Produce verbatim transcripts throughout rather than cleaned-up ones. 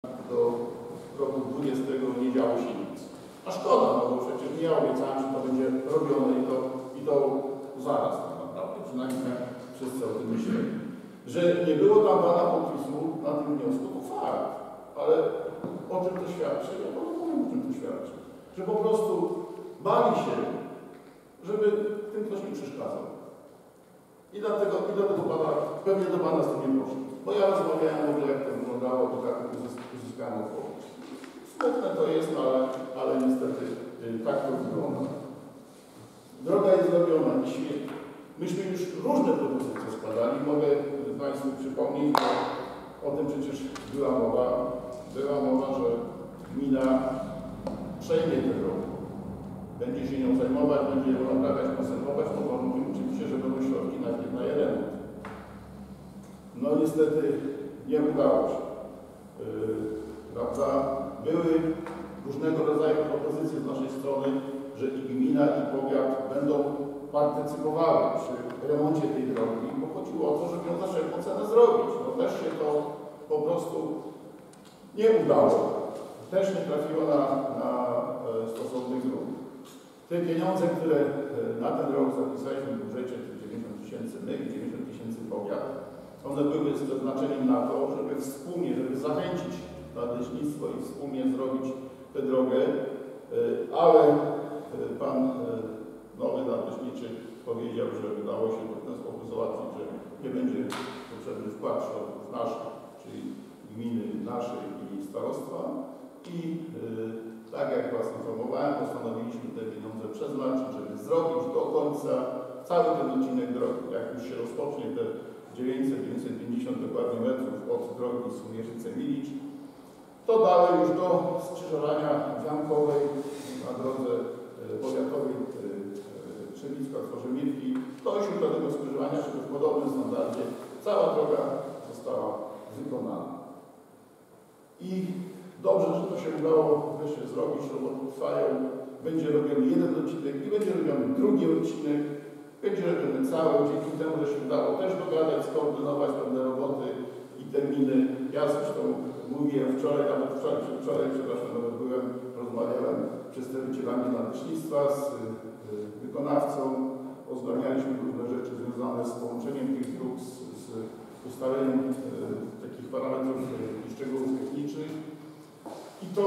do roku dwudziestego nie działo się nic. A szkoda, no bo przecież nie ja obiecałem, że to będzie robione i to, i to zaraz tak naprawdę, przynajmniej tak wszyscy o tym myśleli. Że nie było tam pana podpisu na tym wniosku, to fakt, ale o czym to świadczy? Ja panu powiem, o czym to świadczy. Że po prostu bali się, żeby tym ktoś nie przeszkadzał. I dlatego, i dlatego pana, pewnie do pana z tym nie poszło. Bo ja rozmawiałem w ogóle, jak to wyglądało, to tak uzyskałem odpowiedź. Smutne to jest, ale, ale niestety yy, tak to wygląda. Droga jest zrobiona i świetnie. Myśmy już różne propozycje składali. Mogę Państwu przypomnieć, że o tym przecież była mowa, była mowa, że gmina przejmie tę drogę. Będzie się nią zajmować, będzie ją naprawiać, konserwować, no warunkiem oczywiście, że będą środki najpierw na jej remont. No niestety nie udało się. Yy, prawda? Były różnego rodzaju propozycje z naszej strony, że i gmina, i powiat będą partycypowały przy remoncie tej drogi, bo chodziło o to, żeby ją za wszelką cenę zrobić. No też się to po prostu nie udało. Też nie trafiło na, na stosowny grunt. Te pieniądze, które na ten rok zapisaliśmy w budżecie, dziewięćdziesiąt tysięcy my i dziewięćdziesiąt tysięcy powiat, one były z przeznaczeniem na to, żeby wspólnie, żeby zachęcić nadleśnictwo i wspólnie zrobić tę drogę, ale pan nowy nadleśniczy powiedział, że udało się to w ten sposób załatwić, że nie będzie potrzebny wkład środków naszych, czyli gminy naszej i starostwa. I yy, tak jak Was informowałem, postanowiliśmy te pieniądze przeznaczyć, żeby zrobić do końca cały ten odcinek drogi. Jak już się rozpocznie te dziewięćset do dziewięćset pięćdziesiąt dokładnie metrów od drogi Sumierzyce-Milicz, to dalej już do skrzyżowania Wiankowej na drodze yy, powiatowej yy, Trzebicka-Tworzymirki, dojść do tego skrzyżowania, żeby w podobnym standardzie cała droga została wykonana. I dobrze, że to się udało wreszcie zrobić, roboty trwają, będzie robiony jeden odcinek i będzie robiony drugi odcinek, będzie robiony cały, dzięki temu, że się udało też dogadać, skoordynować pewne roboty i terminy. Ja zresztą mówiłem wczoraj, nawet wczoraj, wczoraj, przepraszam, nawet byłem, rozmawiałem z przedstawicielami nadleśnictwa, z y, wykonawcą, oznajmialiśmy różne rzeczy związane z połączeniem tych dróg, z, z ustaleniem y, takich parametrów y, i szczegółów technicznych. I to,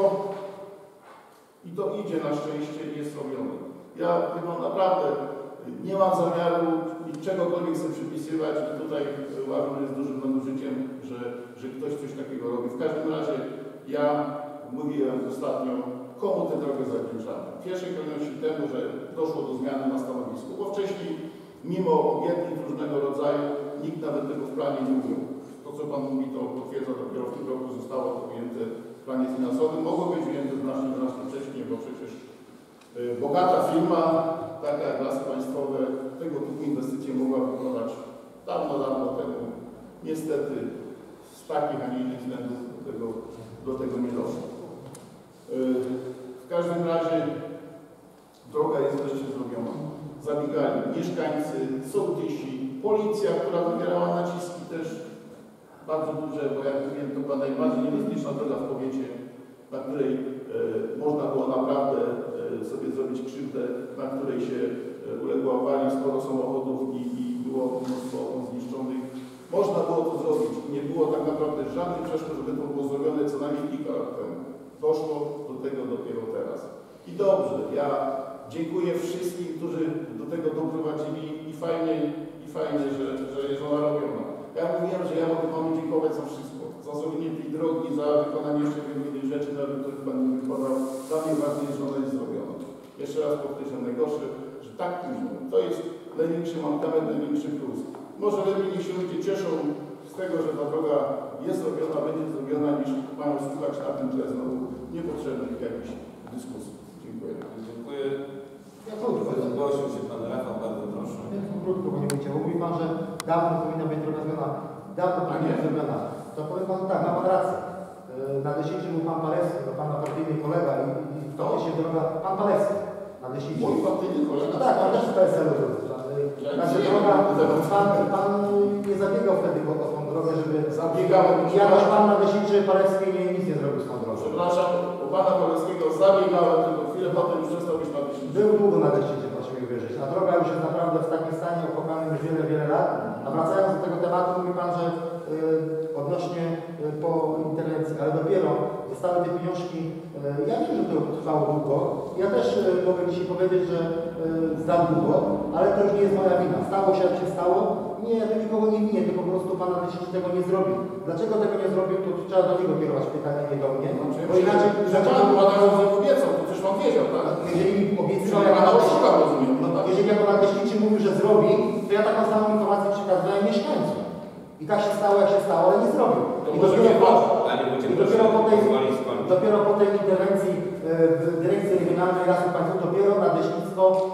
I to idzie na szczęście i jest robione. Ja chyba naprawdę nie mam zamiaru czegokolwiek sobie przypisywać i tutaj uważam, że jest dużym nadużyciem, że, że ktoś coś takiego robi. W każdym razie ja mówiłem ostatnio, komu tę drogę zawdzięczamy. W pierwszej kolejności temu, że doszło do zmiany na stanowisku, bo wcześniej mimo obietnic różnego rodzaju nikt nawet tego w planie nie ujął. To, co Pan mówi, to potwierdza, dopiero w tym roku zostało to ujęte w planie finansowym. Mogło być ujęte znacznie, znacznie wcześniej, bo przecież y, bogata firma, taka jak Lasy Państwowe, tego typu inwestycje mogła wykonać dawno, dawno temu. Niestety z takich, a nie innych względów do tego, do tego nie doszło. Y, w każdym razie droga jest wreszcie zrobiona. Zabiegali mieszkańcy, sołtysi, policja, która wywierała naciski też bardzo duże, bo jak mówiłem, to była najbardziej niebezpieczna droga w powiecie, na której e, można było naprawdę e, sobie zrobić krzywdę, na której się e, uległo awarii, sporo samochodów i, i było mnóstwo zniszczonych. Można było to zrobić i nie było tak naprawdę żadnych przeszkód, żeby to było zrobione co najmniej kilka lat temu. Doszło do tego dopiero teraz. I dobrze, ja dziękuję wszystkim, którzy do tego doprowadzili i fajnie, i fajnie że, że jest ona robiona. Ja mówiłem, że ja mogę Panu dziękować za wszystko. Za zrobienie tej drogi, za wykonanie jeszcze wielu innych rzeczy, nawet których Pan nie wykonał. Dla mnie ważne jest, że ona jest zrobiona. Jeszcze raz powtórzę, najgorsze, że tak późno. To jest największy mankament, największy plus. Może lepiej niech się ludzie cieszą z tego, że ta droga jest zrobiona, będzie zrobiona, niż mają słuchać na tym tle znowu niepotrzebnych jakichś dyskusji. Dziękuję. Dziękuję. Ja krótko, zgłosił się Pan Rafał, bardzo proszę. Ja krótko, Panie Wójcie. Mówi Pan, że dawno powinna być droga zmiana. Dawno powinna być zrobiona. To powiem Panu tak, ma Pan rację. Nadleśniczy był Pan Palewski, to Pana partyjny kolega i, i to się droga, Pan Palewski. Nadleśniczy. Mój partyjny kolega? No tak, Pan też w P S L-u był. Znaczy droga, pan, pan nie zabiegał wtedy o tą drogę, żeby... Zabiegałem. Jakoś Pan nadleśniczy Palewski nie, nic nie zrobił. leczniczy. Był długo na Leśnicy, proszę mi uwierzyć. A droga już jest naprawdę w takim stanie opłakanym już wiele, wiele lat. A wracając do tego tematu, mówi Pan, że y, odnośnie y, po interwencji, ale dopiero zostały te pieniążki. Y, ja wiem, że to trwało długo. Ja też y, mogę dzisiaj powiedzieć, że y, zdam długo, ale to już nie jest moja wina. Stało się, jak się stało. Nie, ja do nikogo nie winię, tylko po prostu Pan Leśniczy tego nie zrobił. Dlaczego tego nie zrobił, to trzeba do niego kierować pytanie, nie do mnie. Bo inaczej, że Pan władając za obiecą, to przecież Pan wiedział, tak? jeżeli mi obiecywał, Czyli jak Pana Pan oszukał, rozumiem. no, jeżeli jako Leśniczy mówił, że zrobi, to ja taką samą informację przekazywałem mieszkańcom. I tak się stało, jak się stało, ale nie zrobił. I dopiero po, i dopiero po tej, dopiero po tej interwencji e, w Dyrekcji Regionalnej Lasów Państwowych, dopiero Nadleśnictwo e,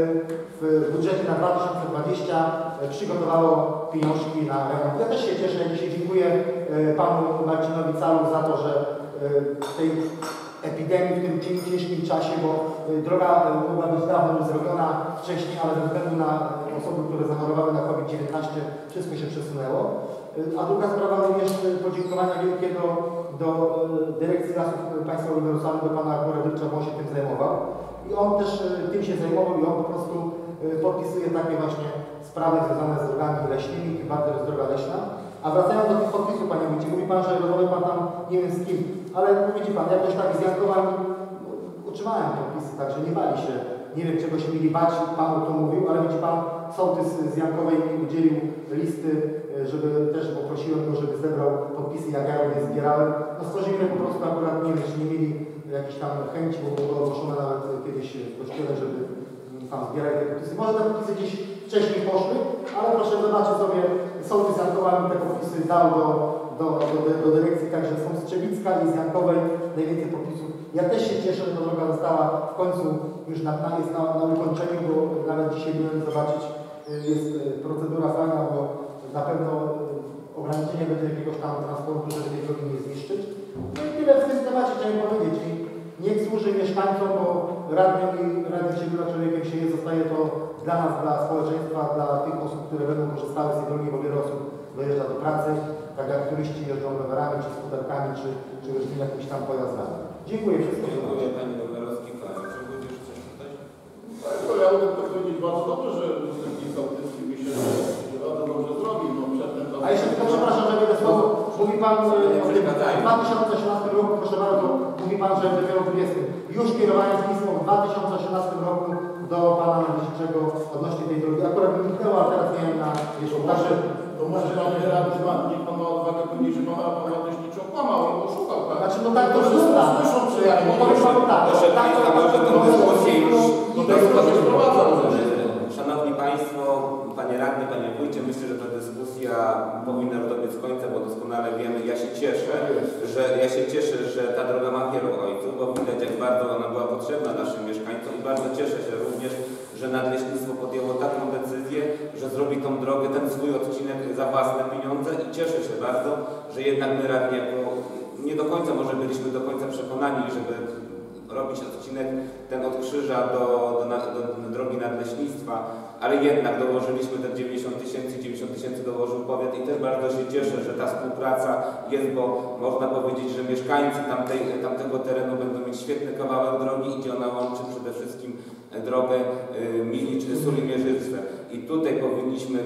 w budżecie na dwa tysiące dwudziesty e, przygotowało pieniążki na remont. Ja też się cieszę, ja dzisiaj dziękuję e, Panu Marcinowi Calu za to, że e, w tej epidemii, w tym ciężkim czasie, bo y, droga y, mogła być dawno już zrobiona wcześniej, ale ze względu na y, osoby, które zachorowały na COVID dziewiętnaście, wszystko się przesunęło. Y, a druga sprawa również y, podziękowania wielkie do, do y, Dyrekcji Lasów Państwowych w Wrocławiu, do Pana Gorewicza, bo on się tym zajmował. I on też y, tym się zajmował i on po prostu y, podpisuje takie właśnie sprawy związane z drogami leśnymi, tym bardziej jest droga leśna. A wracając do tych podpisów, Panie Wójcie, mówi Pan, że rozmawiał Pan tam nie wiem z kim, ale widzi Pan, jakoś tak z Jankowami utrzymałem podpisy, także nie bali się, nie wiem czego się mieli bać, Panu to mówił, ale widzi Pan, sołtys z Jankowej mi udzielił listy, żeby też poprosiłem go, żeby zebrał podpisy, jak ja je zbierałem. No stworzyli po prostu akurat, nie wiem, czy nie mieli jakiejś tam chęci, bo było ogłoszone nawet kiedyś w kościele, żeby tam zbierać te podpisy. Może te podpisy gdzieś wcześniej poszły, ale proszę zobaczyć sobie, sołtys z Jankowa mi te podpisy dał do, do, do, do dyrekcji, także są z Trzebicka i z Jankowej najwięcej podpisów. Ja też się cieszę, że ta droga została w końcu już na, na, jest na, na ukończeniu, bo nawet dzisiaj byłem zobaczyć, jest procedura fajna, bo na pewno ograniczenie będzie jakiegoś tam transportu, żeby tej drogi nie zniszczyć. No i tyle w tym temacie chciałem powiedzieć. I niech służy mieszkańcom, bo radnym i radnym się była człowiekiem się jest, zostaje to dla nas, dla społeczeństwa, dla tych osób, które będą korzystały z tej drogi, bo wiele osób dojeżdża do pracy, tak jak turyści jeżdżą rowerami, czy skuterkami, czy, czy różnymi jakimiś tam pojazdami. Dziękuję wszystkim. Dziękuję Panie Rowerowski. Czy będziesz coś tutaj? Tak, to ja mogę tylko powiedzieć bardzo dobrze, że ustępnik sołtycki myślę, że bardzo dobrze zrobił. No, przedtem to... A jeszcze tylko przepraszam, że będę słowo. Mówi Pan e, o tym w dwa tysiące osiemnastym roku, proszę bardzo, mówi Pan, że dopiero dwudziestym. Już kierowałem pismo w dwa tysiące osiemnastym roku do Pana Nadleśniczego odnośnie tej drogi. Akurat mi zniknęło, a teraz miałem na wierzchu. Także To może Panie Radny, niech Pan ma odwagę powiedzieć, że Pana Pan Nadleśniczy okłamał i oszukał, tak? Znaczy, no tak to wszyscy wygląda. słyszą, czy Ja powiem Panu tak. Proszę tak, Państwa, to- może to- tę to- dyskusję już do do tego tego się sprowadza. Szanowni Państwo, Panie Radny, Panie Wójcie, myślę, że ta dyskusja powinna już dobiec końca, bo doskonale wiemy, ja się cieszę, że ja się cieszę, że ta droga ma wielu ojców, bo widać, jak bardzo ona była potrzebna naszym mieszkańcom i bardzo cieszę się również, że Nadleśnictwo podjęło taką decyzję, że zrobi tą drogę, ten swój odcinek za własne pieniądze i cieszę się bardzo, że jednak my radni jako nie do końca może byliśmy do końca przekonani, żeby robić odcinek ten od Krzyża do, do, do, do drogi Nadleśnictwa, ale jednak dołożyliśmy te dziewięćdziesiąt tysięcy, dziewięćdziesiąt tysięcy dołożył powiat i też bardzo się cieszę, że ta współpraca jest, bo można powiedzieć, że mieszkańcy tamtej, tamtego terenu będą mieć świetny kawałek drogi, gdzie ona łączy przede wszystkim drogę y, Milicz, Suli, Mierzyce. I tutaj powinniśmy,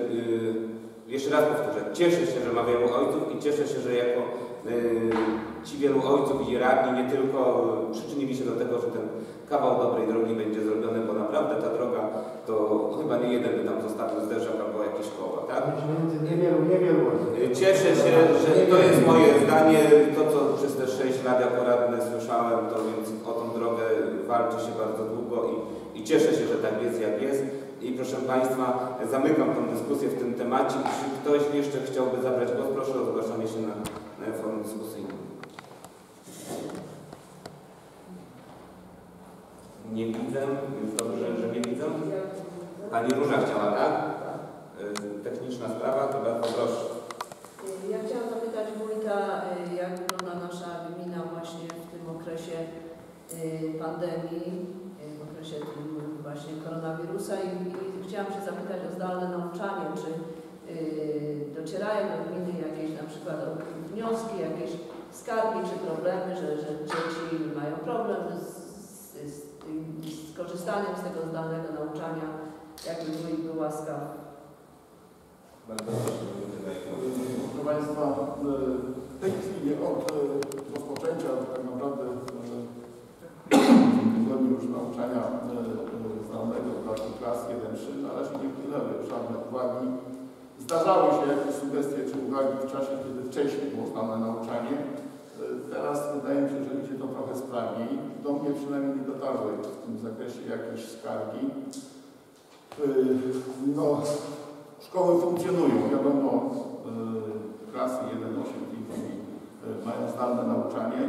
y, jeszcze raz powtórzę, cieszę się, że ma wielu ojców i cieszę się, że jako y, ci wielu ojców i radni nie tylko przyczynili się do tego, że ten kawał dobrej drogi będzie zrobiony, bo naprawdę ta droga to chyba nie jeden by tam zostawił zderzak albo jakieś koła, tak? Niewielu, niewielu. Cieszę się, że to jest moje zdanie, to co przez te sześć lat jako radny słyszałem, to więc o tą drogę walczy się bardzo długo i, i cieszę się, że tak jest jak jest. I proszę Państwa, zamykam tę dyskusję w tym temacie. Jeśli ktoś jeszcze chciałby zabrać głos, proszę o zgłaszanie się na, na forum dyskusyjnym. Nie widzę, więc dobrze, że nie widzę. Pani Róża chciała, tak? Techniczna sprawa, to bardzo proszę. Ja chciałam zapytać wójta, jak wygląda nasza gmina właśnie w tym okresie pandemii, w okresie tym właśnie koronawirusa i, i chciałam się zapytać o zdalne nauczanie, czy docierają do gminy jakieś na przykład wnioski, jakieś skargi czy problemy, że, że dzieci mają problem z, z, z, z korzystanie korzystaniem z tego zdalnego nauczania, jakby wójt był łaskaw. Bardzo proszę. Proszę Państwa, w tej chwili od rozpoczęcia tak naprawdę w tygodniu już nauczania zdalnego dla klas jeden trzy na razie nie wpłynęły żadne uwagi. Zdarzały się jakieś sugestie czy uwagi w czasie, kiedy wcześniej było zdalne nauczanie. Teraz wydaje mi się, że idzie to trochę sprawniej. Do mnie przynajmniej nie dotarły w tym zakresie jakieś skargi. No, szkoły funkcjonują, wiadomo, klasy jeden osiem w tej chwili mają zdalne nauczanie.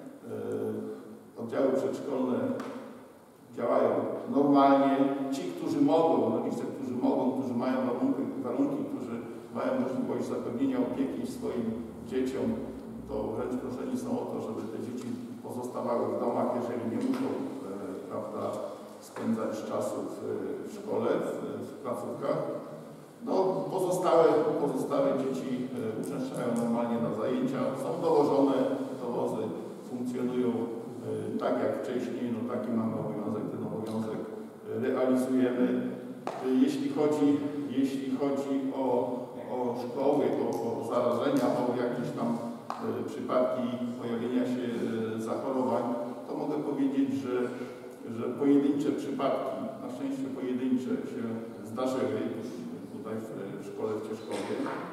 Oddziały przedszkolne działają normalnie. Ci, którzy mogą, rodzice, którzy mogą, którzy mają warunki, warunki, którzy mają możliwość zapewnienia opieki swoim dzieciom, to wręcz proszeni są o to, żeby te dzieci pozostawały w domach, jeżeli nie muszą, prawda, spędzać czasu w, w szkole, w, w placówkach. No, pozostałe, pozostałe dzieci uczęszczają normalnie na zajęcia, są dowożone, dowozy funkcjonują tak jak wcześniej, no taki mamy obowiązek, ten obowiązek realizujemy. Jeśli chodzi, jeśli chodzi o, o szkoły, o, o zarażenia, o jakieś tam przypadki pojawienia się zachorowań, to mogę powiedzieć, że, że pojedyncze przypadki, na szczęście pojedyncze się zdarzyły tutaj w, w szkole w Cieszkowie,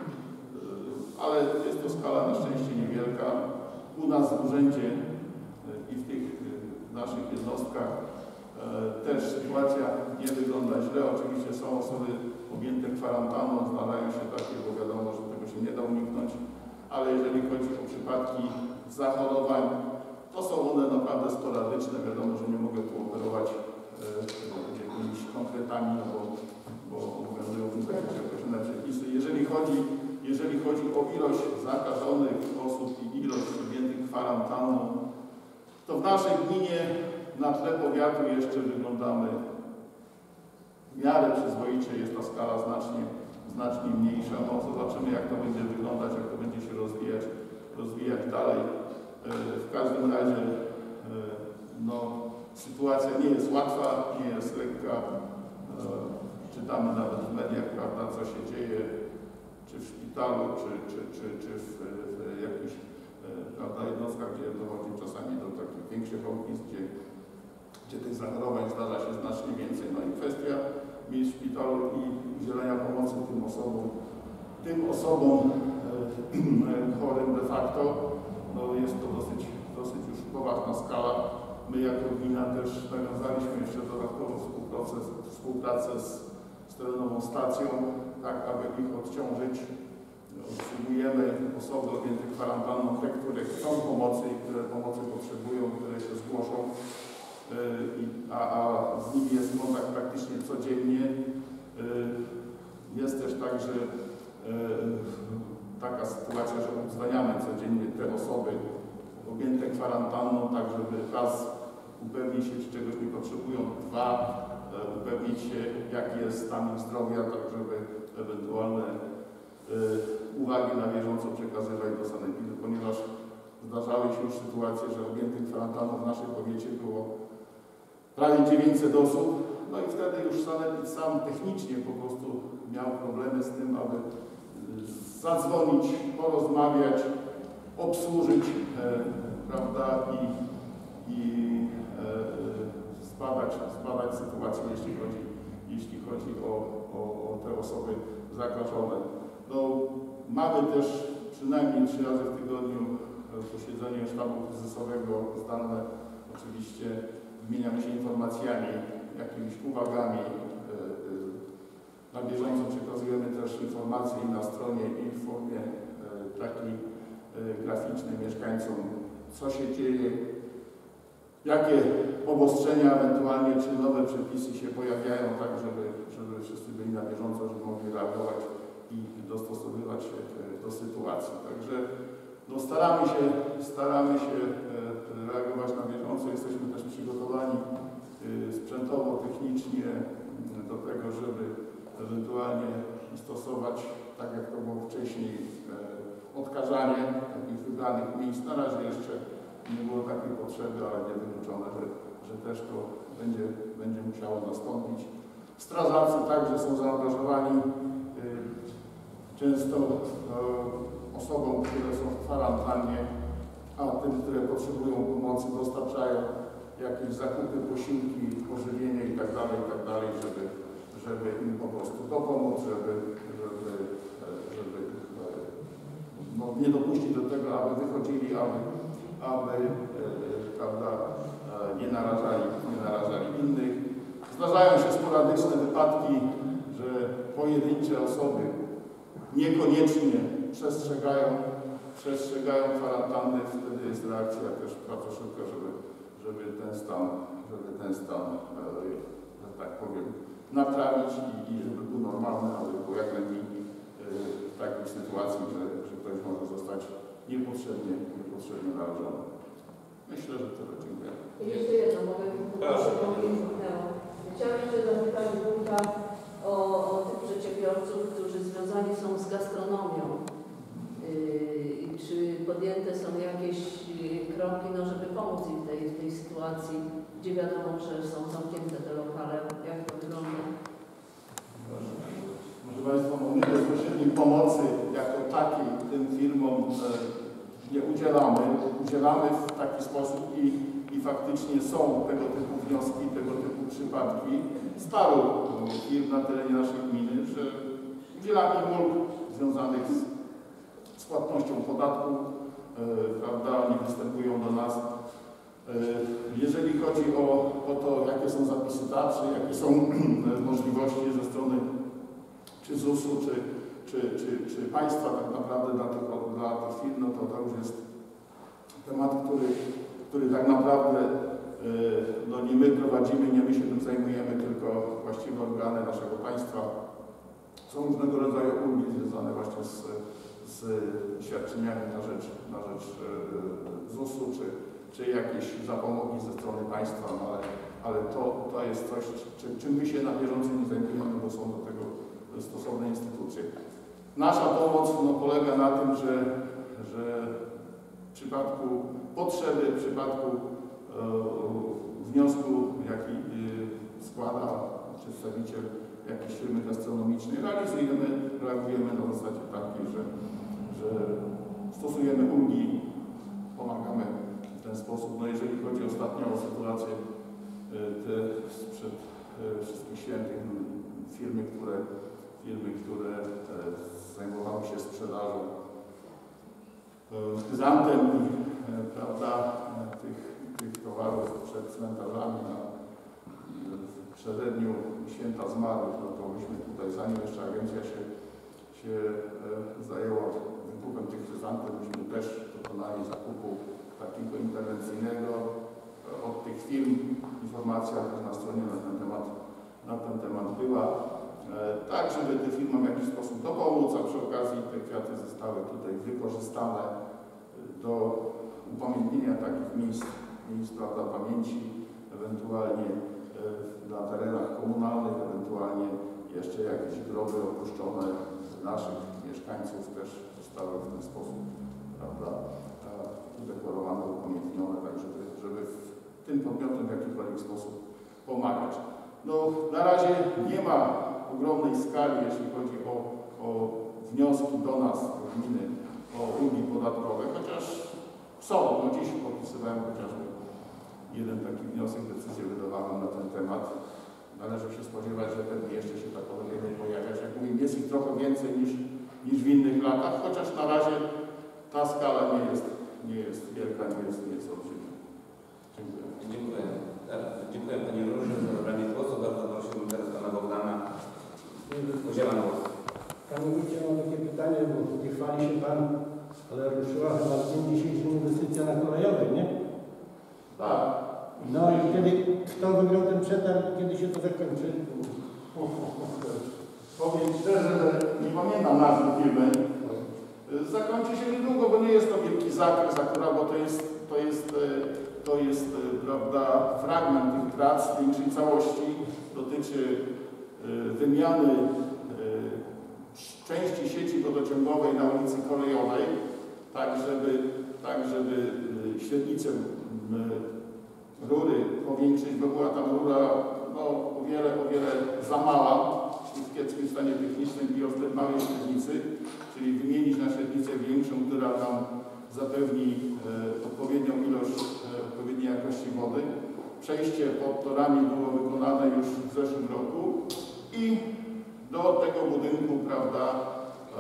ale jest to skala na szczęście niewielka. U nas w urzędzie i w tych naszych jednostkach też sytuacja nie wygląda źle. Oczywiście są osoby objęte kwarantanną, zdarzają się takie, bo wiadomo, że tego się nie da uniknąć, ale jeżeli chodzi o przypadki zachorowań, to są one naprawdę sporadyczne. Wiadomo, że nie mogę tu operować jakimiś konkretami, no bo, bo obowiązują w tym zakresie określone przepisy. Jeżeli chodzi, jeżeli chodzi o ilość zakażonych osób i ilość objętych kwarantanną, to w naszej gminie na tle powiatu jeszcze wyglądamy w miarę przyzwoicie, jest ta skala znacznie, znacznie mniejsza. No zobaczymy, jak to będzie wyglądać, jak to będzie się rozwijać, rozwijać dalej. W każdym razie no, sytuacja nie jest łatwa, nie jest lekka. Czytamy nawet w mediach, prawda, co się dzieje, czy w szpitalu, czy, czy, czy, czy w, w jakichś prawda, jednostkach, gdzie dochodzi czasami do takich większych ognisk, gdzie, gdzie tych zachorowań zdarza się znacznie więcej. No i kwestia miejsc w szpitalu i udzielenia pomocy tym osobom, tym osobom e, chorym de facto, no jest to dosyć, dosyć już poważna skala. My jako gmina też nawiązaliśmy jeszcze dodatkową współpracę, współpracę z, z terenową stacją, tak aby ich odciążyć. Obsługujemy osoby objęte kwarantanną, te, które chcą pomocy i które pomocy potrzebują, które się zgłoszą, a, a z nimi jest kontakt praktycznie codziennie. Jest też tak, że taka sytuacja, że uwzględniamy codziennie te osoby objęte kwarantanną, tak żeby raz upewnić się, czy czegoś nie potrzebują, dwa upewnić się, jaki jest stan ich zdrowia, tak żeby ewentualne uwagi na bieżąco przekazywać do sanepidu, ponieważ zdarzały się już sytuacje, że objętych kwarantanną w naszym powiecie było prawie dziewięćset osób, no i wtedy już sanepid sam technicznie po prostu miał problemy z tym, aby zadzwonić, porozmawiać, obsłużyć, e, prawda, i, i e, zbadać, zbadać sytuację, jeśli chodzi, jeśli chodzi o, o, o te osoby zakażone. No, mamy też przynajmniej trzy razy w tygodniu posiedzenie sztabu kryzysowego zdalne. Oczywiście wymieniamy się informacjami, jakimiś uwagami. Na bieżąco przekazujemy też informacje i na stronie, i w formie takiej graficznej mieszkańcom, co się dzieje, jakie obostrzenia ewentualnie, czy nowe przepisy się pojawiają, tak żeby, żeby wszyscy byli na bieżąco, żeby mogli reagować i dostosowywać się do sytuacji. Także no, staramy się, staramy się reagować na bieżąco, jesteśmy też przygotowani sprzętowo, technicznie do tego, żeby ewentualnie stosować, tak jak to było wcześniej, odkażanie takich wybranych miejsc. Na razie jeszcze nie było takiej potrzeby, ale nie wykluczone, że, że też to będzie, będzie musiało nastąpić. Strażacy także są zaangażowani. Często osobom, które są w kwarantannie, a tym, które potrzebują pomocy, dostarczają jakieś zakupy, posiłki, pożywienie itd., itd., żeby, żeby im po prostu dopomóc, żeby, żeby, żeby no, nie dopuścić do tego, aby wychodzili, aby, aby prawda, nie narażali, nie narażali innych. Zdarzają się sporadyczne wypadki, że pojedyncze osoby niekoniecznie przestrzegają, przestrzegają kwarantanny, wtedy jest reakcja też bardzo szybka, żeby, żeby ten stan, żeby ten stan, że tak powiem, naprawić i, i żeby był normalny, aby było jak najmniej w takiej sytuacji, że, że ktoś może zostać niepotrzebnie, niepotrzebnie narażony. Myślę, że tyle. Dziękuję. Jeszcze jedno, mogę proszę powiedzieć. Chciałam jeszcze zapytać Wójta o, o tych przedsiębiorców, którzy związani są z gastronomią. Yy, czy podjęte są jakieś kroki, no, żeby pomóc im w tej, w tej sytuacji, gdzie wiadomo, że są zamknięte te lokale? Jak to wygląda? Proszę Państwa, my bezpośredniej pomocy jako takiej tym firmom nie udzielamy. Udzielamy w taki sposób i, i faktycznie są tego typu wnioski, tego typu przypadki z paru firm na terenie naszej gminy, że udzielamy im ulg związanych z, z płatnością podatku, yy, prawda, oni występują do nas. Yy, jeżeli chodzi o, o to, jakie są zapisy tarczy, jakie są możliwości ze strony czy zusu, czy, czy, czy, czy państwa tak naprawdę dla tych, dla tych firm, no to to już jest temat, który, który tak naprawdę no nie my prowadzimy, nie my się tym zajmujemy, tylko właściwe organy naszego państwa. Są różnego rodzaju ulgi związane właśnie z, z świadczeniami na rzecz, na rzecz zusu, czy, czy jakieś zapomogi ze strony państwa, no ale, ale to, to jest coś, czy, czym my się na bieżąco nie zajmujemy, bo są do tego stosowne instytucje. Nasza pomoc no, polega na tym, że, że w przypadku potrzeby, w przypadku e, wniosku, jaki e, składa przedstawiciel jakiejś firmy gastronomicznej, realizujemy, reagujemy na zasadzie takiej, że, że stosujemy ulgi, pomagamy w ten sposób. No jeżeli chodzi ostatnio o sytuację e, te sprzed e, wszystkich świętych, firmy, które firmy, które e, zajmowały się sprzedażą e, zantem i e, prawda, e, tych, tych towarów przed cmentarzami na w przededniu Święta Zmarłych, no to myśmy tutaj, zanim jeszcze agencja się, się e, zajęła wykupem tych chryzantów, myśmy też dokonali zakupu takiego interwencyjnego e, od tych firm. Informacja też na stronie na ten temat, na ten temat była. Tak, żeby tym firmom w jakiś sposób dopomóc, a przy okazji te kwiaty zostały tutaj wykorzystane do upamiętnienia takich miejsc, miejsc prawda, pamięci, ewentualnie na terenach komunalnych, ewentualnie jeszcze jakieś groby opuszczone naszych mieszkańców też zostały w ten sposób, prawda, udekorowane, upamiętnione, tak żeby, żeby w tym podmiotom w jakikolwiek sposób pomagać. No, na razie nie ma ogromnej skali, jeśli chodzi o, o wnioski do nas, do gminy, o ulgi podatkowe, chociaż są. No dziś podpisywałem chociażby jeden taki wniosek, decyzję wydawałem na ten temat. Należy się spodziewać, że pewnie jeszcze się takowe będą pojawiać. Jak mówię, jest ich trochę więcej niż, niż w innych latach, chociaż na razie ta skala nie jest, nie jest wielka, nie jest, nie jest olbrzymia. Dziękuję. Dziękuję. Dziękuję Pani Róży za zabranie głosu. Bardzo prosiłbym teraz Pana Bogdana. Udzielam głos. Panie Wójcie, mam takie pytanie, bo nie chwali się Pan, ale ruszyła chyba w dniu dzisiejszym inwestycja na kolejowej, nie? Tak. No i kiedy, kto wygrał ten przetarg, kiedy się to zakończy? Powiem szczerze, że nie pamiętam nazwy firmy. Zakończy się niedługo, bo nie jest to wielki zakres akurat, bo to jest, to jest, to jest prawda, fragment tych prac, większej całości. Dotyczy wymiany części sieci wodociągowej na ulicy Kolejowej, tak żeby, tak żeby średnicę rury powiększyć, bo była tam rura no, o wiele, o wiele za mała w kiepskim stanie technicznym i w małej średnicy, czyli wymienić na średnicę większą, która nam zapewni e, odpowiednią ilość, e, odpowiedniej jakości wody. Przejście pod torami było wykonane już w zeszłym roku i do tego budynku, prawda, e,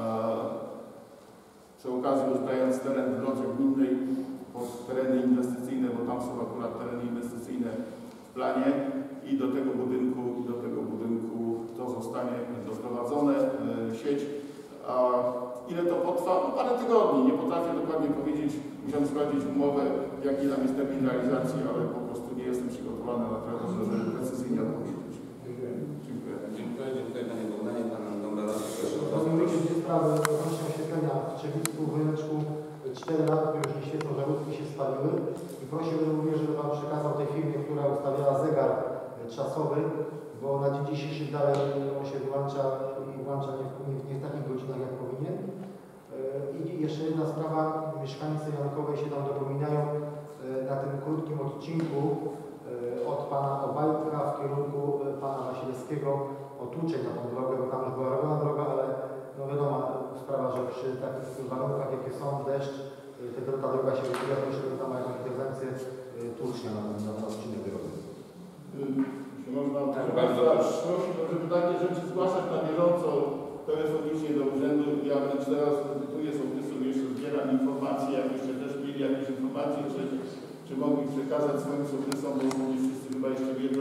przy okazji uznając teren w drodze gminnej pod tereny inwestycyjne, bo tam są akurat tereny inwestycyjne w planie i do tego budynku, i do tego budynku to zostanie doprowadzone, e, sieć. A ile to potrwa? No, parę tygodni. Nie potrafię dokładnie powiedzieć, musiałem sprawdzić umowę, jaki tam jest termin realizacji, ale po prostu nie jestem przygotowany na to, żeby precyzyjnie odpowiedzieć. Dziękuję. Dziękuję, dziękuję Panie Bogdanie, Pan Dąbrowski, proszę o Rozumiem, dwie sprawy odnośnie oświetlenia w Trzebicku, w Ryneczku. cztery lata już nie świecą, żarówki się spaliły i prosiłbym również, żeby Pan przekazał tej firmie, która ustawiała zegar czasowy, bo na dzień dzisiejszy dalej on się wyłącza i włącza nie, nie, nie w takich godzinach, jak powinien. I jeszcze jedna sprawa, mieszkańcy Jankowej się tam dopominają na tym krótkim odcinku od Pana Obajtka w kierunku Pana Wasilewskiego o Tłuczeń na tą drogę, bo tam już była robiona droga, ale no wiadomo, sprawa, że przy takich warunkach, jakie są, deszcz, ta droga się wybiera, żeby tam jakąś interwencję tłucznia na ten, na ten odcinek drogi. Jeśli można Tak, bardzo prosić, żeby takie rzeczy zgłaszać na bieżąco telefonicznie do urzędu. Ja wręcz teraz wypytuję sołtysów, jeszcze zbieram informacje, jakbyście też mieli jakieś informacje, czy, czy mogli przekazać swoim sołtysom, bo nie wszyscy chyba jeszcze wiedzą.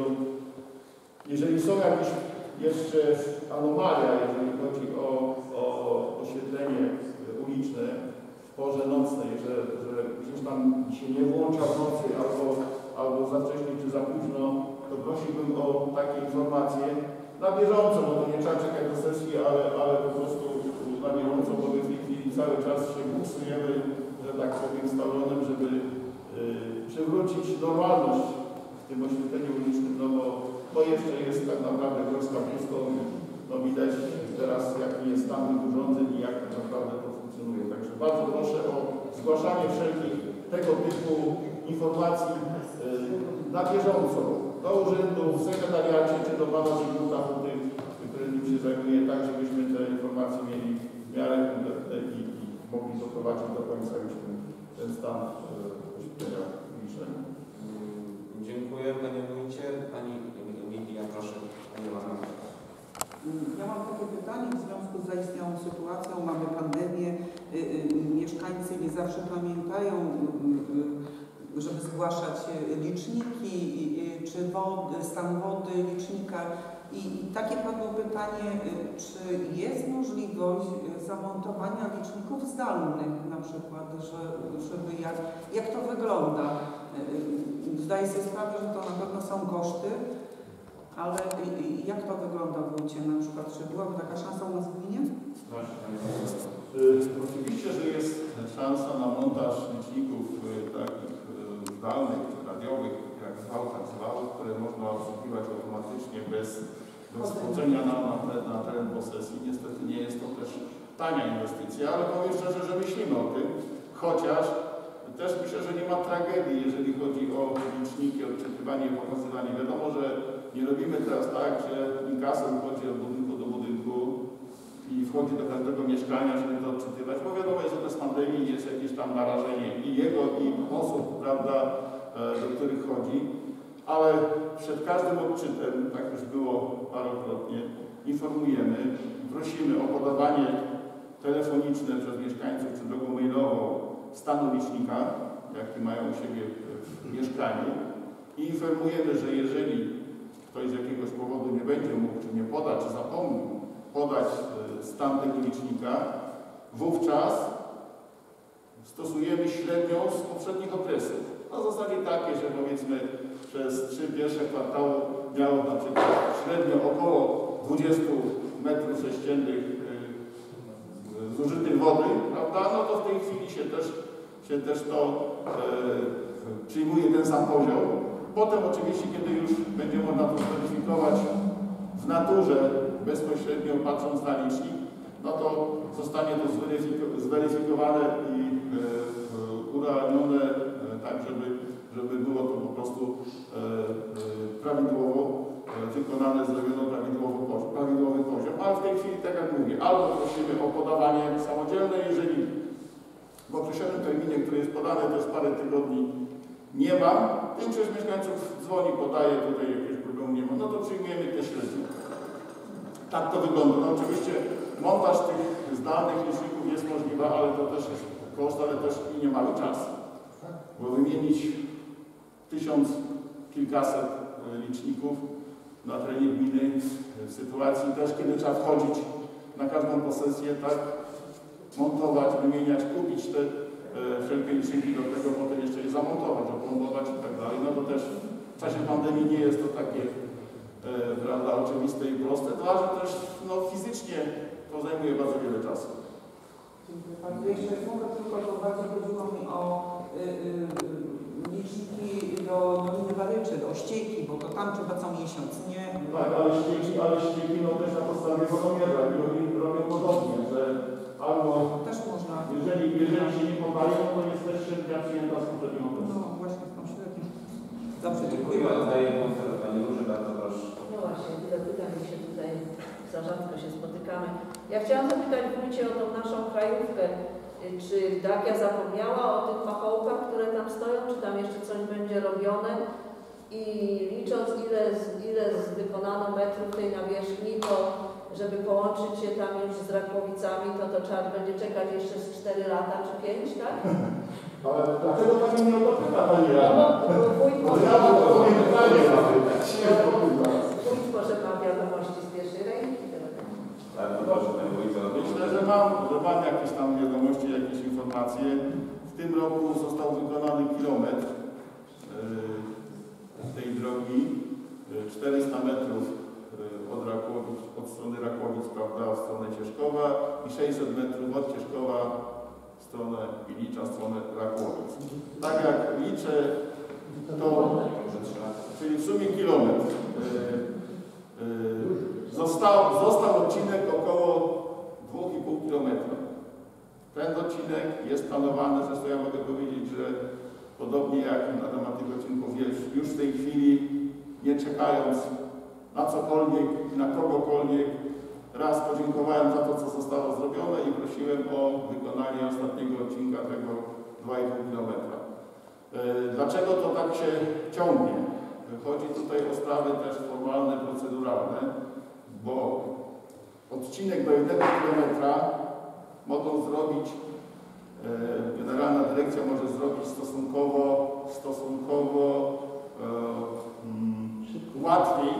Jeżeli są jakieś jeszcze anomalia, jeżeli chodzi o, o oświetlenie uliczne w porze nocnej, że, że gdzieś tam się nie włącza w nocy albo, albo za wcześnie czy za późno, to prosiłbym o takie informacje na bieżąco, bo to nie trzeba czekać do sesji, ale, ale po prostu na bieżąco, bo my w tej chwili cały czas się buksujemy, że tak powiem, z talonem, żeby yy, przywrócić normalność w tym oświetleniu ulicznym, no bo, bo jeszcze jest tak naprawdę Polska pustą. No widać teraz, jaki jest stan tych urządzeń i jak tak naprawdę to funkcjonuje. Także bardzo proszę o zgłaszanie wszelkich tego typu informacji yy, na bieżąco do urzędu, w sekretariacie czy do Pana Zygmunta, który nim się zajmuje, tak żebyśmy te informacje mieli w miarę kompletne i, i mogli doprowadzić do końca już ten, ten stan oświetlenia ulicznego. Dziękuję Panie Wójcie. Pani Lidia, proszę. Pani Joanna. Ja mam takie pytanie w związku z zaistniałą sytuacją. Mamy pandemię, mieszkańcy nie zawsze pamiętają, żeby zgłaszać liczniki, czy wody, stan wody, licznika. I, I takie padło pytanie, czy jest możliwość zamontowania liczników zdalnych na przykład, że, żeby jak, jak to wygląda? Zdaję sobie sprawę, że to na pewno są koszty, ale jak to wygląda w Wójcie na przykład? Czy byłaby taka szansa u nas w gminie? Oczywiście, że jest szansa na montaż liczników takich zdalnych, radiowych, jak zwał, tak zwał, które można obsługiwać automatycznie bez, bez wchodzenia na, na, na teren posesji. Niestety nie jest to też tania inwestycja, ale powiem szczerze, że myślimy o tym, chociaż też myślę, że nie ma tragedii, jeżeli chodzi o liczniki, odczytywanie i pokazywanie. Wiadomo, że nie robimy teraz tak, że inkasor wchodzi od budynku do budynku i wchodzi do każdego mieszkania, żeby to odczytywać, bo wiadomo jest, że bez pandemii jest jakieś tam narażenie i jego, i osób, prawda, do których chodzi, ale przed każdym odczytem, tak już było parokrotnie, informujemy, prosimy o podawanie telefoniczne przez mieszkańców czy drogą mailową stanu licznika, jaki mają u siebie w mieszkaniu i informujemy, że jeżeli ktoś z jakiegoś powodu nie będzie mógł, czy nie poda, czy zapomni podać stan tego licznika, wówczas stosujemy średnią z poprzednich okresów. Na zasadzie takiej, że powiedzmy przez trzy pierwsze kwartały miało na przykład średnio około dwadzieścia metrów sześciennych zużytych wody, prawda? No to w tej chwili się też, się też to e, przyjmuje ten sam poziom. Potem oczywiście, kiedy już będzie można to zweryfikować w naturze, bezpośrednio patrząc na licznik, no to zostanie to zweryfiko zweryfikowane i e, urealnione, e, tak żeby, żeby było to po prostu prostu e, e, prawidłowo e, wykonane, zrobiono prawidłowo poziom, prawidłowy poziom, ale w tej chwili, tak jak mówię, albo prosimy o podawanie samodzielne, jeżeli w określonym terminie, który jest podany, to jest parę tygodni, nie ma, większość mieszkańców dzwoni, podaje, tutaj jakiegoś problemu nie ma, no to przyjmujemy te średnie. Tak to wygląda. No oczywiście montaż tych zdalnych liczników jest możliwy, ale to też jest koszt, ale też i niemały czas. Bo wymienić tysiąc kilkaset liczników na terenie gminy w sytuacji też, kiedy trzeba wchodzić na każdą posesję, tak, montować, wymieniać, kupić te e, wszelkie liczniki, do tego potem jeszcze je zamontować, oplombować i tak dalej. No to też w czasie pandemii nie jest to takie e, prawda, oczywiste i proste, to że też no, fizycznie to zajmuje bardzo wiele czasu. Dziękuję bardzo. Jeszcze mogę tylko, to bardzo chodziło mi o y, y, liczniki do nominy waryczy, do ścieki, bo to tam trzeba co miesiąc, nie? Tak, ale ścieki, ale ścieki no też na podstawie wodomierza i robią, robią podobnie, że albo też można. Jeżeli, jeżeli się nie poddają, to jest też średnia przyjęta z poprzednią No właśnie, tą średnią. Dobrze, dziękuję Dziękuję. bardzo. Oddaję głos teraz Pani Róży, bardzo proszę. No właśnie, tyle pytań mi się tutaj za rzadko się spotykamy. Ja chciałam zapytać wójcie o tą naszą krajówkę. Czy Dakia zapomniała o tych pachołkach, które tam stoją, czy tam jeszcze coś będzie robione? I licząc ile, ile wykonano metrów tej nawierzchni, to żeby połączyć się tam już z Rakłowicami, to to trzeba będzie czekać jeszcze z cztery lata czy pięć, tak? Ale dlaczego Pani mnie o to pyta, Pani No Radna? bo wójt No może ja ma, to powiem pytanie zapytać. wójt może ma wiadomości z pierwszej ręki. Bardzo proszę, Panie Wójcie. Myślę, że mam, że mam jakieś tam wiadomości, jakieś informacje. W tym roku został wykonany kilometr yy, tej drogi, yy, czterysta metrów yy, od, Rakłowic, od strony Rakłowic, prawda, w stronę Cieszkowa i sześćset metrów od Cieszkowa w stronę Pilicza, w stronę Rakłowic. Tak jak liczę, to, czyli w sumie kilometr. Yy, yy, Został, został odcinek około dwa i pół kilometra. Ten odcinek jest planowany, zresztą ja mogę powiedzieć, że podobnie jak na temat tych odcinków już w tej chwili, nie czekając na cokolwiek i na kogokolwiek, raz podziękowałem za to, co zostało zrobione i prosiłem o wykonanie ostatniego odcinka tego dwa i pół kilometra. Dlaczego to tak się ciągnie? Chodzi tutaj o sprawy też formalne, proceduralne, bo odcinek do jednego kilometra mogą zrobić, e, Generalna Dyrekcja może zrobić stosunkowo, stosunkowo e, mm, łatwiej,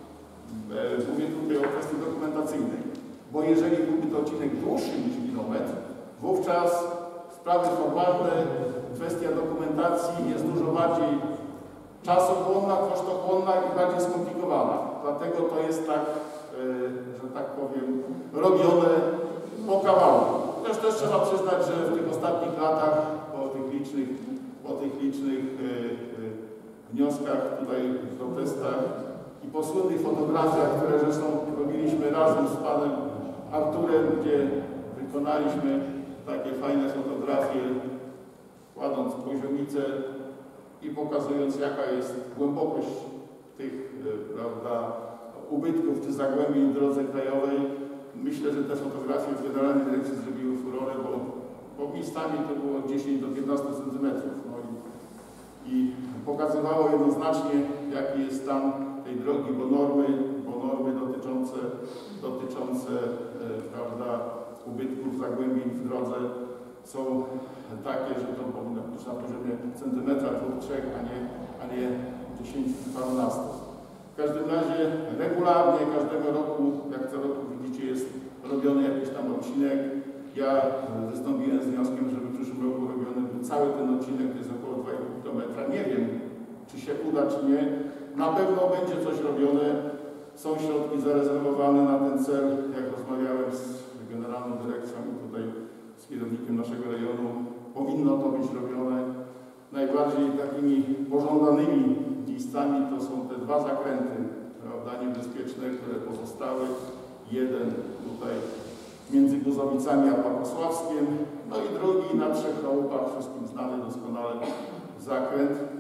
e, mówię tutaj o kwestii dokumentacyjnej, bo jeżeli byłby to odcinek dłuższy niż kilometr, wówczas sprawy formalne, kwestia dokumentacji jest dużo bardziej czasochłonna, kosztochłonna i bardziej skomplikowana. Dlatego to jest tak, że tak powiem, robione po kawałku. Też, też trzeba przyznać, że w tych ostatnich latach, po tych licznych, po tych licznych wnioskach, tutaj protestach i po słynnych fotografiach, które zresztą robiliśmy razem z panem Arturem, gdzie wykonaliśmy takie fajne fotografie, kładąc poziomicę i pokazując, jaka jest głębokość tych, prawda, ubytków czy zagłębień w drodze krajowej. Myślę, że te fotografie w Generalnej Dyrekcji zrobiły furorę, bo, bo miejscami to było dziesięć do piętnastu centymetrów. No i, i pokazywało jednoznacznie, jaki jest stan tej drogi, bo normy, bo normy dotyczące, dotyczące e, prawda, ubytków, zagłębień w drodze są takie, że to powinno być na poziomie centymetra, dwóch, trzech, a nie, a nie dziesięciu, parunastu. W każdym razie regularnie, każdego roku, jak co roku widzicie, jest robiony jakiś tam odcinek. Ja wystąpiłem z wnioskiem, żeby w przyszłym roku robiony był cały ten odcinek, to jest około dwa i pół kilometra. Nie wiem, czy się uda, czy nie. Na pewno będzie coś robione. Są środki zarezerwowane na ten cel. Jak rozmawiałem z Generalną Dyrekcją i tutaj z kierownikiem naszego rejonu, powinno to być robione. Najbardziej takimi pożądanymi miejscami to są te dwa zakręty, prawda, niebezpieczne, które pozostały. Jeden tutaj między Guzowicami a Pakosławskiem, no i drugi na Trzech Chałupach, wszystkim znany doskonale zakręt.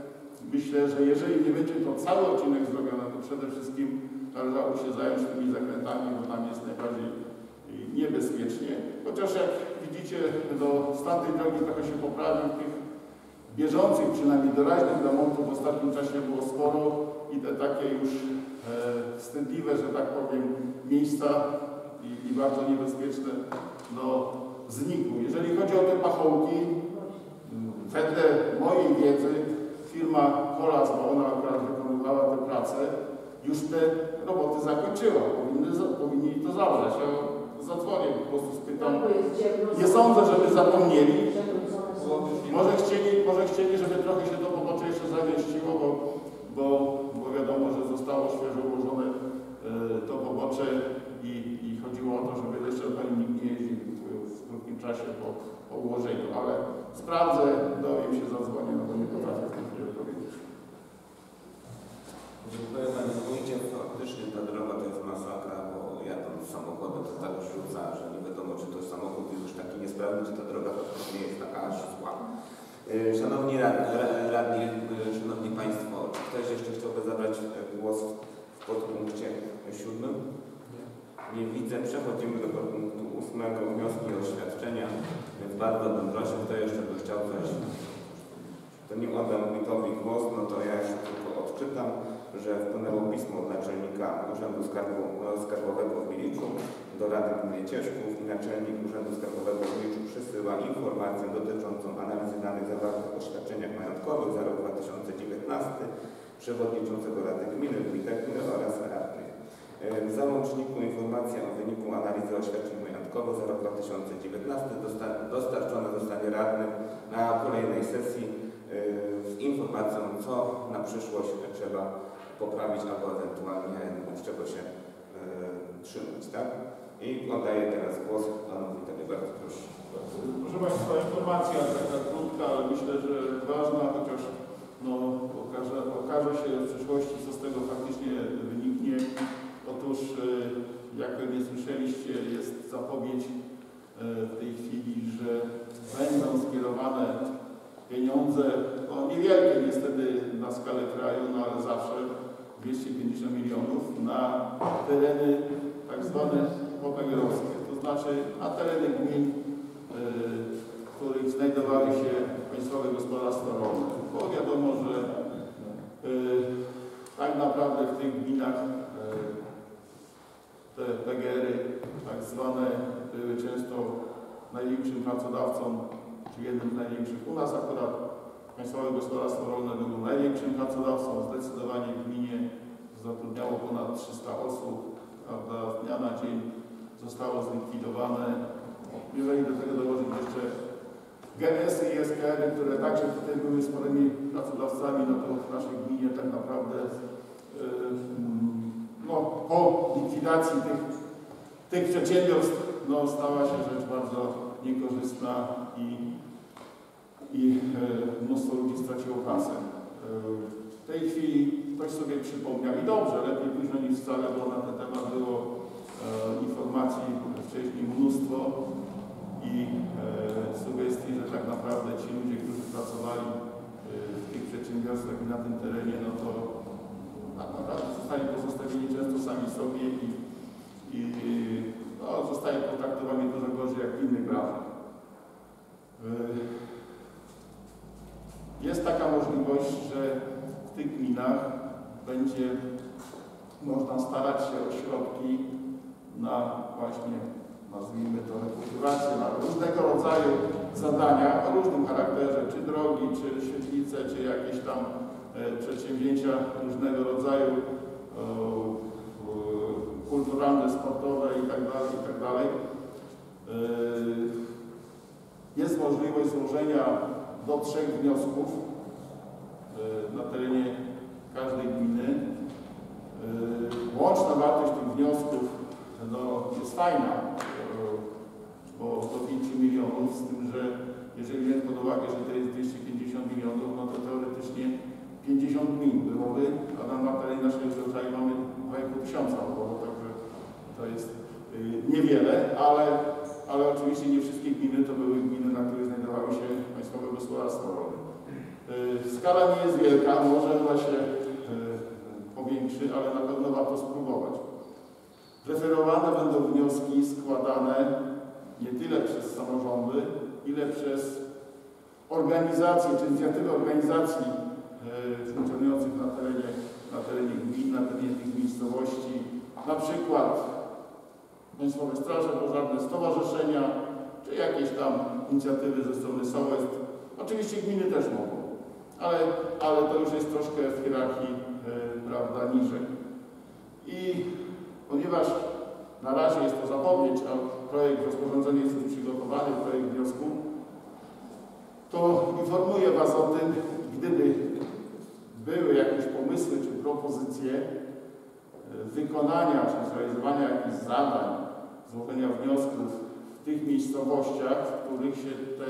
myślę, że jeżeli nie będzie to cały odcinek zrobiony, to przede wszystkim należało się zająć tymi zakrętami, bo tam jest najbardziej niebezpiecznie. Chociaż jak widzicie, no, stan tej drogi trochę się poprawił, tych bieżących, przynajmniej doraźnych remontów w ostatnim czasie było sporo i te takie już e, wstydliwe, że tak powiem, miejsca i, i bardzo niebezpieczne, no, znikły. Jeżeli chodzi o te pachołki, wedle mojej wiedzy firma Kolas, bo ona akurat wykonywała te prace, już te roboty zakończyła. Powinny, powinni to zabrać. Ja zadzwonię, po prostu spytam. Nie sądzę, żeby zapomnieli. Może chcieli, może chcieli, żeby trochę się to pobocze jeszcze zamieściło, bo, bo, bo wiadomo, że zostało świeżo ułożone e, to pobocze i, i chodziło o to, żeby jeszcze pani nikt nie jeździł w krótkim czasie po, po ułożeniu. Ale sprawdzę, dowiem się, zadzwonię, no bo nie potrafię w tej chwili powiedzieć. Dziękuję Panie Wójcie. Faktycznie ta droga to jest masakra, bo jadąc samochodem to tak rzuca, że nie wiadomo, czy to samochód jest już taki niesprawny, czy ta droga faktycznie nie jest taka aż zła. Szanowni radni, radni, Szanowni Państwo, czy ktoś jeszcze chciałby zabrać głos w podpunkcie siódmym? Nie widzę. Przechodzimy do podpunktu ósmego. Wnioski o oświadczenia. Więc bardzo bym prosił, kto jeszcze by chciał coś. To nim oddam Wójtowi głos, no to ja jeszcze tylko odczytam, że wpłynęło pismo od naczelnika Urzędu Skarbu, Skarbowego w Miliczu do Rady Gminy Cieszków i naczelnik Urzędu Skarbowego w Miliczu przysyła informację dotyczącą analizy danych zawartych w oświadczeniach majątkowych za rok dwa tysiące dziewiętnasty przewodniczącego Rady Gminy, wójta gminy oraz radnych. W załączniku informacja o wyniku analizy oświadczeń majątkowych za rok dwa tysiące dziewiętnasty dostarczona zostanie radnym na kolejnej sesji z informacją, co na przyszłość trzeba poprawić albo ewentualnie od czego się e, trzymać, tak? I oddaję teraz głos panu Wójtowi, bardzo proszę. Proszę Państwa, informacja taka krótka, ale myślę, że ważna, chociaż no, okaże, okaże się w przyszłości, co z tego faktycznie wyniknie. Otóż, jak pewnie słyszeliście, jest zapowiedź w tej chwili, że będą skierowane pieniądze, no niewielkie niestety na skalę kraju, no ale zawsze dwieście pięćdziesiąt milionów na tereny tak zwane popegerovskie, to znaczy na tereny gmin, w których znajdowały się państwowe gospodarstwa rolne. Bo wiadomo, że tak naprawdę w tych gminach te P G R-y tak zwane były często największym pracodawcą, czy jednym z największych. U nas akurat Państwowe Gospodarstwo Rolne było największym pracodawcą, zdecydowanie w gminie zatrudniało ponad trzysta osób, prawda, z dnia na dzień zostało zlikwidowane. Jeżeli do tego dołożyć jeszcze G S y i S K R-y, które także tutaj były sporymi pracodawcami, no to w naszej gminie tak naprawdę yy, no, po likwidacji tych, tych przedsiębiorstw no, stała się rzecz bardzo niekorzystna i, i e, mnóstwo ludzi straciło pracę. E, w tej chwili ktoś sobie przypomniał i dobrze, lepiej późno niż wcale, bo na ten temat było e, informacji wcześniej mnóstwo i e, sugestii, że tak naprawdę ci ludzie, którzy pracowali e, w tych przedsiębiorstwach i na tym terenie, no to tak naprawdę zostali pozostawieni często sami sobie i, i no, zostali potraktowani dużo gorzej jak w innych branżach. Jest taka możliwość, że w tych gminach będzie można starać się o środki na właśnie, nazwijmy to, rekultywację, na różnego rodzaju zadania o różnym charakterze, czy drogi, czy świetlice, czy jakieś tam e, przedsięwzięcia różnego rodzaju, e, kulturalne, sportowe itd. itd. Jest możliwość złożenia do trzech wniosków na terenie każdej gminy. Łączna wartość tych wniosków no, jest fajna, bo do pięciu milionów, z tym, że jeżeli weźmiemy pod uwagę, że to jest dwieście pięćdziesiąt milionów, no to teoretycznie pięćdziesiąt gmin byłoby, a na terenie naszego rodzaju mamy dwa i pół tysiąca około, także to jest niewiele, ale, ale oczywiście nie wszystkie gminy to były gminy, na których znajdowały się państwowe gospodarstwa rolne. Y, Skala nie jest wielka, może ona się y, powiększy, ale na pewno warto spróbować. Referowane będą wnioski składane nie tyle przez samorządy, ile przez organizacje, czy inicjatywy organizacji y, funkcjonujących na terenie, na terenie gmin, na terenie tych miejscowości, na przykład Państwowe Straże Pożarne, stowarzyszenia, czy jakieś tam inicjatywy ze strony Sołectw. Oczywiście gminy też mogą, ale, ale to już jest troszkę w hierarchii y, prawda, niżej. I ponieważ na razie jest to zapowiedź, a projekt rozporządzenia jest już przygotowany, projekt wniosku, to informuję Was o tym, gdyby były jakieś pomysły czy propozycje wykonania czy zrealizowania jakichś zadań, złożenia wniosków w tych miejscowościach, w których się te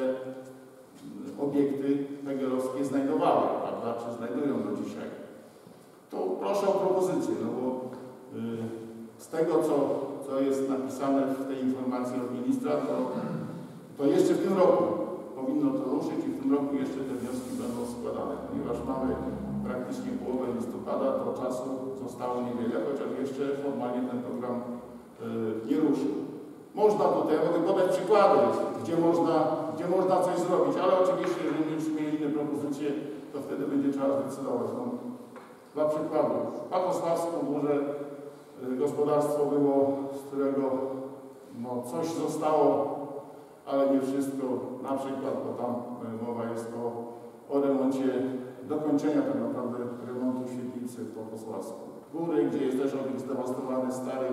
obiekty pegerowskie znajdowały, prawda, czy znajdują do dzisiaj. To proszę o propozycję, no bo y, z tego, co, co jest napisane w tej informacji od ministra, to, to jeszcze w tym roku powinno to ruszyć i w tym roku jeszcze te wnioski będą składane, ponieważ mamy praktycznie połowę listopada, to czasu zostało niewiele, chociaż jeszcze formalnie ten program y, nie ruszył. Można tutaj, ja mogę podać przykłady, gdzie można, gdzie można coś zrobić, ale oczywiście, jeżeli będziemy mieli inne propozycje, to wtedy będzie trzeba zdecydować. No, dla przykładu, w Pakosławsku duże y, gospodarstwo było, z którego no, coś zostało, ale nie wszystko. Na przykład, bo tam y, mowa jest o, o remoncie, dokończenia tak naprawdę remontu świetlicy w Pakosławsku. Góry, gdzie jest też obiekt zdewastowany, stary,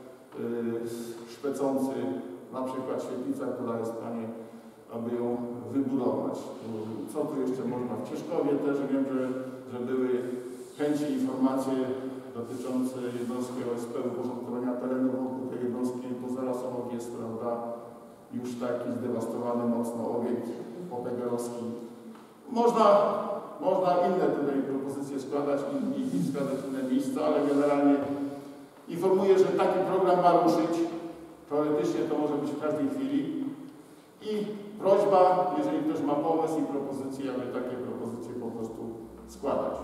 yy, szpecący, na przykład świetlica, która jest w stanie, aby ją wybudować. Co tu jeszcze można? W Cieszkowie też wiem, że, że były chęci, informacje dotyczące jednostki O S P, uporządkowania terenu wokół tej jednostki, bo zaraz obok jest, prawda, już taki zdewastowany mocno obiekt popegerowski. Można Można inne tutaj propozycje składać i, i, i wskazać inne miejsca, ale generalnie informuję, że taki program ma ruszyć. Teoretycznie to może być w każdej chwili. I prośba, jeżeli ktoś ma pomysł i propozycje, aby takie propozycje po prostu składać.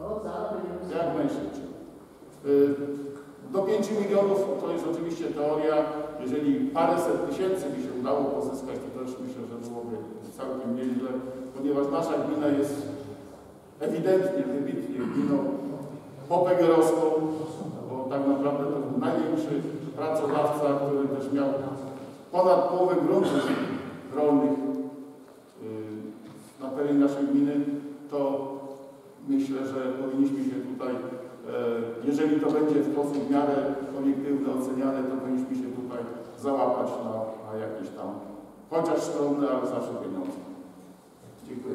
Jak najszybciej. Do pięciu milionów to jest oczywiście teoria. Jeżeli paręset tysięcy by się udało pozyskać, to też myślę, że byłoby całkiem nieźle, ponieważ nasza gmina jest ewidentnie, wybitnie gminą popegerowską, bo tak naprawdę to był największy pracodawca, który też miał ponad połowę gruntów rolnych na terenie naszej gminy, to myślę, że powinniśmy się tutaj, jeżeli to będzie w sposób w miarę obiektywny oceniane, to powinniśmy się tutaj załapać na, na jakieś tam, chociaż skromne, ale zawsze pieniądze. Dziękuję.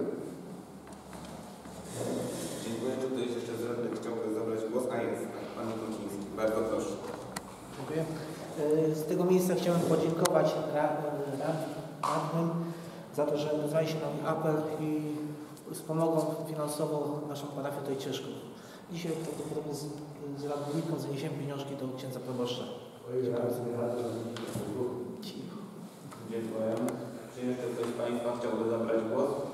Dziękuję. Czy ktoś jeszcze z radnych chciałby zabrać głos? A jest, Pan Kociński. Bardzo proszę. Dziękuję. Z tego miejsca chciałem podziękować radnym za to, że odezwali się na mój apel i wspomogą finansowo naszą parafię tutaj Cieszków. Dzisiaj prawdopodobnie z, z radniką zaniesiemy pieniążki do księdza proboszcza. Dziękuję. Czy jeszcze ktoś z Państwa chciałby zabrać głos?